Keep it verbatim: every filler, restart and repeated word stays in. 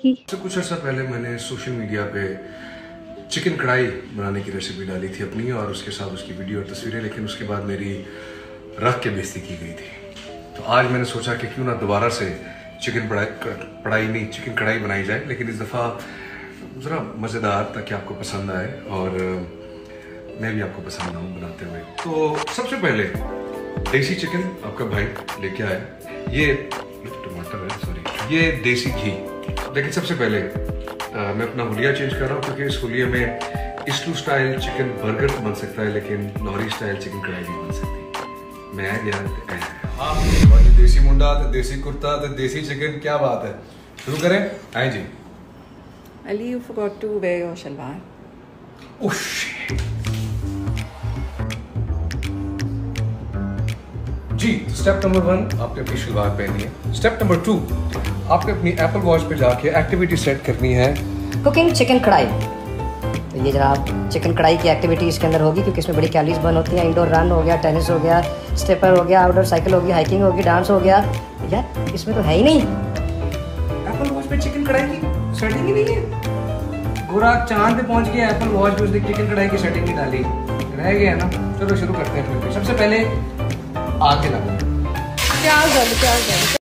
की। तो कुछ अर्सा पहले मैंने सोशल मीडिया पे चिकन कढ़ाई बनाने की रेसिपी डाली थी अपनी और उसके साथ उसकी वीडियो और तस्वीरें, लेकिन उसके बाद मेरी रख के बेइज्जती की गई थी। तो आज मैंने सोचा कि क्यों ना दोबारा से चिकन कढ़ाई कढ़ाई नहीं चिकन कढ़ाई बनाई जाए, लेकिन इस दफ़ा ज़रा मज़ेदार, ताकि आपको पसंद आए और मैं भी आपको पसंद आऊँ बनाते हुए। तो सबसे पहले देसी चिकन आपका भाई लेके आया, ये टमाटर है, सॉरी ये देसी घी। लेकिन सबसे पहले आ, मैं अपना हुलिया चेंज कर रहा हूँ, क्योंकि इस हुलिये में इस्टू स्टाइल चिकन बर्गर तो बन सकता है, लेकिन लॉरी स्टाइल चिकन कढ़ाई नहीं बन सकती। मैं गया हाँ, देसी मुंडा ते देसी कुर्ता ते देसी चिकन, क्या बात है। शुरू करें? आए जी। Ali, you forgot to wear your shalwar. Oh shit. जी, स्टेप नंबर वन, आपने अपनी शलवार पहननी है। स्टेप नंबर टू, आपने अपनी एप्पल वॉच पे जाके एक्टिविटी सेट करनी है कुकिंग चिकन कढ़ाई। तो ये जनाब चिकन कढ़ाई की एक्टिविटी इसके अंदर होगी, क्योंकि इसमें बड़ी कैलोरीज बर्न होती हैं। इंडोर रन हो गया, टेनिस हो गया, स्टेपर हो गया, आउटडोर साइकिल होगी, हाइकिंग होगी, डांस हो गया। यार इसमें तो है ही नहीं, एप्पल वॉच पे चिकन कढ़ाई की सेटिंग ही नहीं है। गोरा चांद पे पहुंच गया, एप्पल वॉच पे उसने चिकन कढ़ाई की सेटिंग नहीं डाली, रह गया ना। चलो शुरू करते हैं। सबसे पहले आग जलाना। प्याज डालो, प्याज डालो।